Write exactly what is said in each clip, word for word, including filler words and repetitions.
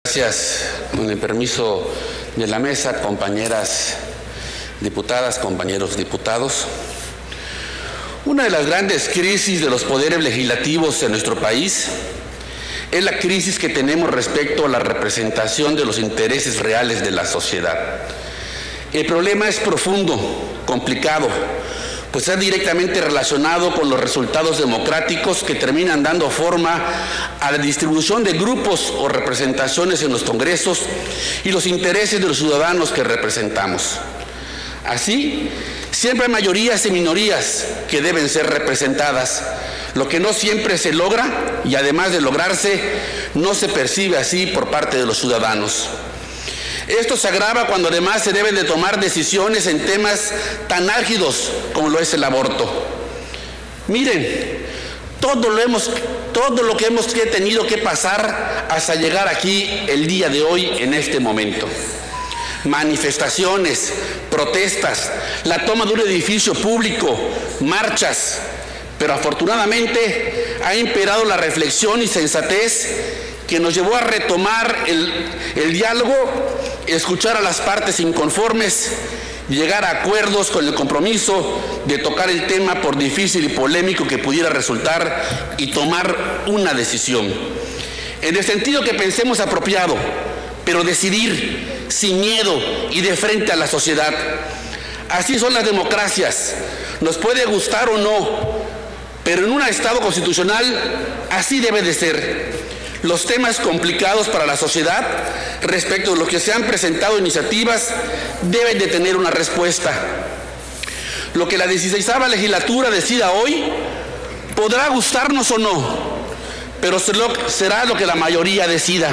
Gracias. Con el permiso de la mesa, compañeras diputadas, compañeros diputados. Una de las grandes crisis de los poderes legislativos en nuestro país es la crisis que tenemos respecto a la representación de los intereses reales de la sociedad. El problema es profundo, complicado, pues es directamente relacionado con los resultados democráticos que terminan dando forma a la distribución de grupos o representaciones en los congresos y los intereses de los ciudadanos que representamos. Así, siempre hay mayorías y minorías que deben ser representadas, lo que no siempre se logra y además de lograrse, no se percibe así por parte de los ciudadanos. Esto se agrava cuando además se deben de tomar decisiones en temas tan álgidos como lo es el aborto. Miren, todo lo, hemos, todo lo que hemos tenido que pasar hasta llegar aquí el día de hoy en este momento. Manifestaciones, protestas, la toma de un edificio público, marchas, pero afortunadamente ha imperado la reflexión y sensatez que nos llevó a retomar el, el diálogo, escuchar a las partes inconformes, llegar a acuerdos con el compromiso de tocar el tema por difícil y polémico que pudiera resultar y tomar una decisión. En el sentido que pensemos apropiado, pero decidir sin miedo y de frente a la sociedad. Así son las democracias, nos puede gustar o no, pero en un Estado constitucional así debe de ser. Los temas complicados para la sociedad respecto de lo que se han presentado iniciativas deben de tener una respuesta. Lo que la dieciseisava legislatura decida hoy podrá gustarnos o no, pero será lo que la mayoría decida.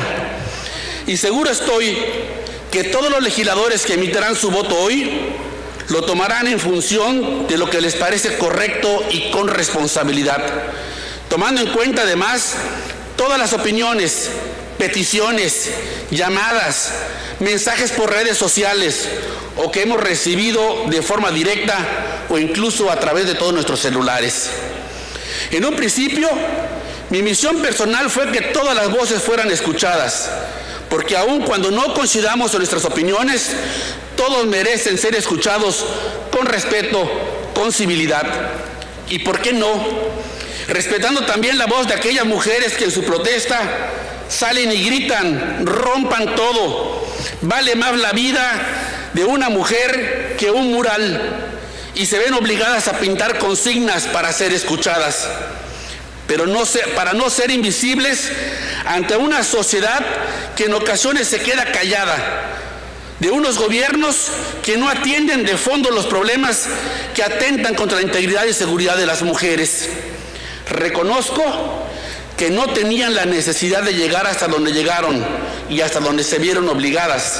Y seguro estoy que todos los legisladores que emitirán su voto hoy lo tomarán en función de lo que les parece correcto y con responsabilidad, tomando en cuenta además todas las opiniones, peticiones, llamadas, mensajes por redes sociales o que hemos recibido de forma directa o incluso a través de todos nuestros celulares. En un principio, mi misión personal fue que todas las voces fueran escuchadas, porque aun cuando no coincidamos en nuestras opiniones, todos merecen ser escuchados con respeto, con civilidad. ¿Y por qué no? Respetando también la voz de aquellas mujeres que en su protesta salen y gritan, rompan todo. Vale más la vida de una mujer que un mural, y se ven obligadas a pintar consignas para ser escuchadas, pero no ser, para no ser invisibles ante una sociedad que en ocasiones se queda callada, de unos gobiernos que no atienden de fondo los problemas que atentan contra la integridad y seguridad de las mujeres. Reconozco que no tenían la necesidad de llegar hasta donde llegaron y hasta donde se vieron obligadas.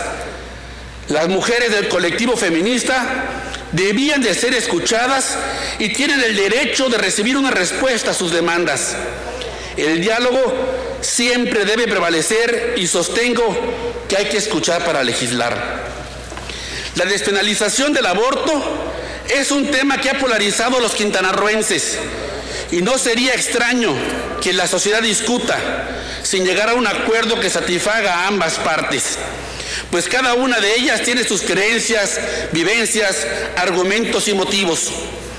Las mujeres del colectivo feminista debían de ser escuchadas y tienen el derecho de recibir una respuesta a sus demandas. El diálogo siempre debe prevalecer y sostengo que hay que escuchar para legislar. La despenalización del aborto es un tema que ha polarizado a los quintanarroenses. Y no sería extraño que la sociedad discuta sin llegar a un acuerdo que satisfaga a ambas partes, pues cada una de ellas tiene sus creencias, vivencias, argumentos y motivos.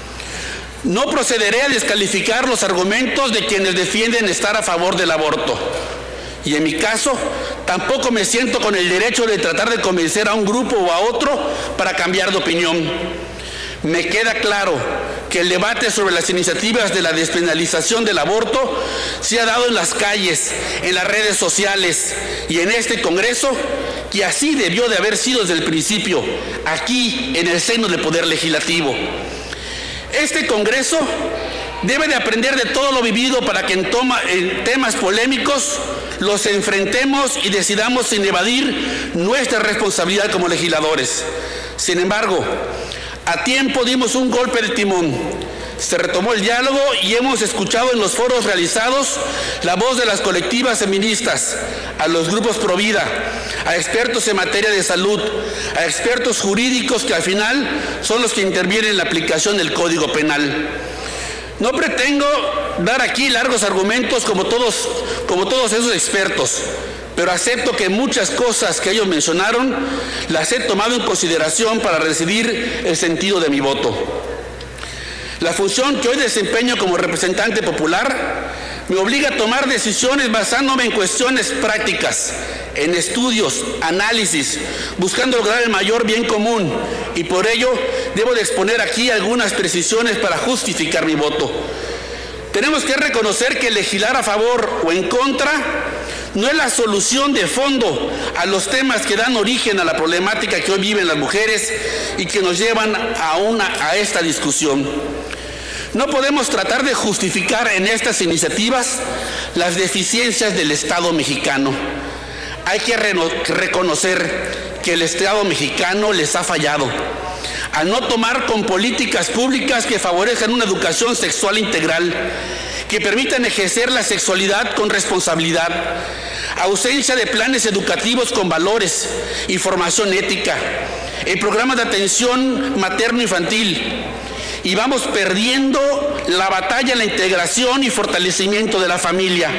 No procederé a descalificar los argumentos de quienes defienden estar a favor del aborto. Y en mi caso, tampoco me siento con el derecho de tratar de convencer a un grupo o a otro para cambiar de opinión. Me queda claro que el debate sobre las iniciativas de la despenalización del aborto se ha dado en las calles, en las redes sociales y en este Congreso, que así debió de haber sido desde el principio, aquí en el seno del Poder Legislativo. Este Congreso debe de aprender de todo lo vivido para que en, toma, en temas polémicos los enfrentemos y decidamos sin evadir nuestra responsabilidad como legisladores. Sin embargo, a tiempo dimos un golpe de timón. Se retomó el diálogo y hemos escuchado en los foros realizados la voz de las colectivas feministas, a los grupos pro vida, a expertos en materia de salud, a expertos jurídicos que al final son los que intervienen en la aplicación del Código Penal. No pretendo dar aquí largos argumentos como todos, como todos esos expertos, pero acepto que muchas cosas que ellos mencionaron las he tomado en consideración para decidir el sentido de mi voto. La función que hoy desempeño como representante popular me obliga a tomar decisiones basándome en cuestiones prácticas, en estudios, análisis, buscando lograr el mayor bien común, y por ello debo de exponer aquí algunas precisiones para justificar mi voto. Tenemos que reconocer que legislar a favor o en contra no es la solución de fondo a los temas que dan origen a la problemática que hoy viven las mujeres y que nos llevan a, una, a esta discusión. No podemos tratar de justificar en estas iniciativas las deficiencias del Estado mexicano. Hay que reconocer que el Estado mexicano les ha fallado al no tomar con políticas públicas que favorezcan una educación sexual integral, que permitan ejercer la sexualidad con responsabilidad, ausencia de planes educativos con valores y formación ética, el programa de atención materno-infantil, y vamos perdiendo la batalla en la integración y fortalecimiento de la familia.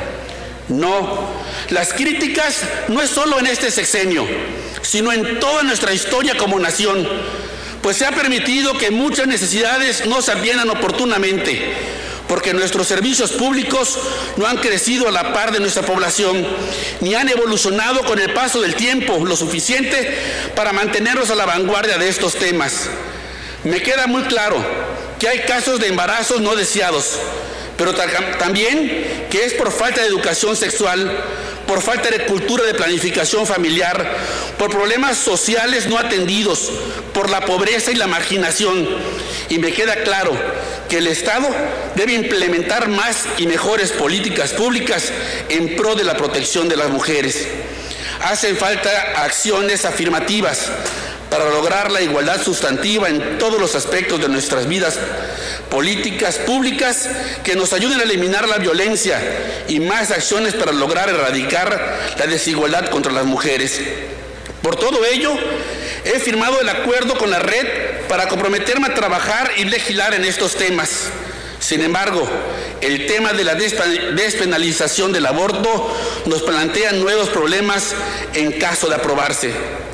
No, las críticas no es solo en este sexenio, sino en toda nuestra historia como nación, pues se ha permitido que muchas necesidades no se atiendan oportunamente, porque nuestros servicios públicos no han crecido a la par de nuestra población, ni han evolucionado con el paso del tiempo lo suficiente para mantenernos a la vanguardia de estos temas. Me queda muy claro que hay casos de embarazos no deseados, pero también que es por falta de educación sexual, por falta de cultura de planificación familiar, por problemas sociales no atendidos, por la pobreza y la marginación. Y me queda claro que el Estado debe implementar más y mejores políticas públicas en pro de la protección de las mujeres. Hacen falta acciones afirmativas para lograr la igualdad sustantiva en todos los aspectos de nuestras vidas, políticas públicas que nos ayuden a eliminar la violencia y más acciones para lograr erradicar la desigualdad contra las mujeres. Por todo ello, he firmado el acuerdo con la red para comprometerme a trabajar y legislar en estos temas. Sin embargo, el tema de la despenalización del aborto nos plantea nuevos problemas en caso de aprobarse.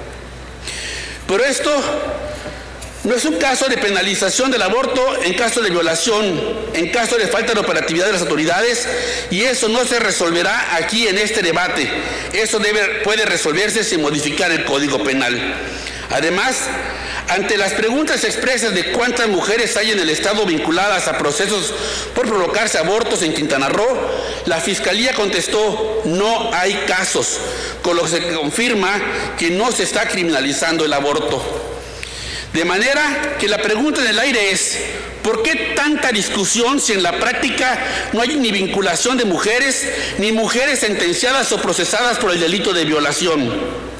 Pero esto no es un caso de penalización del aborto en caso de violación, en caso de falta de operatividad de las autoridades, y eso no se resolverá aquí en este debate. Eso debe, puede resolverse sin modificar el Código Penal. Además, ante las preguntas expresas de cuántas mujeres hay en el Estado vinculadas a procesos por provocarse abortos en Quintana Roo, la Fiscalía contestó: no hay casos, con lo que se confirma que no se está criminalizando el aborto. De manera que la pregunta en el aire es: ¿por qué tanta discusión si en la práctica no hay ni vinculación de mujeres, ni mujeres sentenciadas o procesadas por el delito de violación?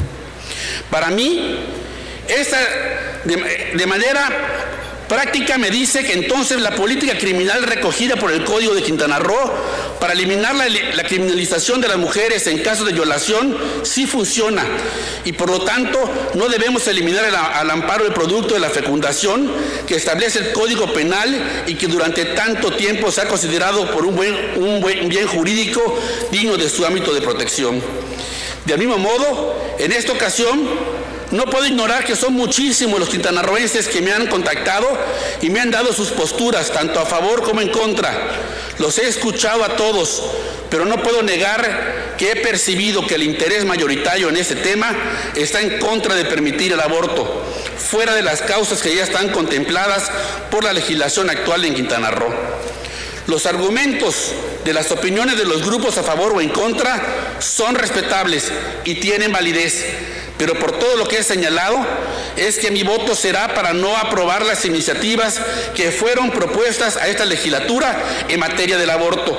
Para mí, esta, de, de manera práctica me dice que entonces la política criminal recogida por el Código de Quintana Roo para eliminar la, la criminalización de las mujeres en caso de violación sí funciona, y por lo tanto no debemos eliminar el, al amparo el producto de la fecundación que establece el Código Penal y que durante tanto tiempo se ha considerado por un buen, un buen bien jurídico digno de su ámbito de protección. Del mismo modo, en esta ocasión, no puedo ignorar que son muchísimos los quintanarroenses que me han contactado y me han dado sus posturas, tanto a favor como en contra. Los he escuchado a todos, pero no puedo negar que he percibido que el interés mayoritario en este tema está en contra de permitir el aborto, fuera de las causas que ya están contempladas por la legislación actual en Quintana Roo. Los argumentos de las opiniones de los grupos a favor o en contra son respetables y tienen validez, pero por todo lo que he señalado es que mi voto será para no aprobar las iniciativas que fueron propuestas a esta legislatura en materia del aborto.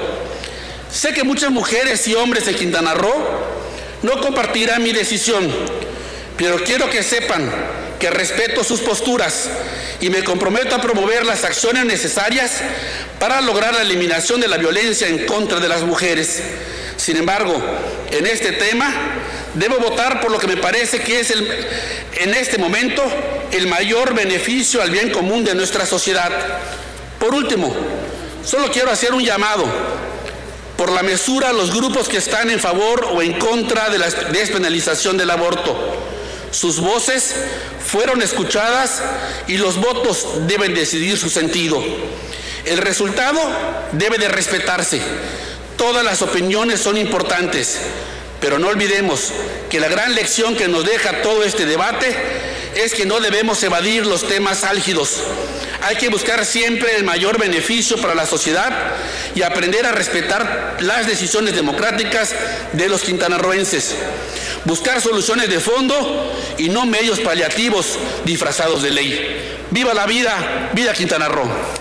Sé que muchas mujeres y hombres de Quintana Roo no compartirán mi decisión, pero quiero que sepan que respeto sus posturas y me comprometo a promover las acciones necesarias para lograr la eliminación de la violencia en contra de las mujeres. Sin embargo, en este tema debo votar por lo que me parece que es el, en este momento el mayor beneficio al bien común de nuestra sociedad. Por último, solo quiero hacer un llamado. por la mesura los grupos que están en favor o en contra de la despenalización del aborto. Sus voces fueron escuchadas y los votos deben decidir su sentido. El resultado debe de respetarse. Todas las opiniones son importantes, pero no olvidemos que la gran lección que nos deja todo este debate es que no debemos evadir los temas álgidos. Hay que buscar siempre el mayor beneficio para la sociedad y aprender a respetar las decisiones democráticas de los quintanarroenses. Buscar soluciones de fondo y no medios paliativos disfrazados de ley. ¡Viva la vida! ¡Viva Quintana Roo!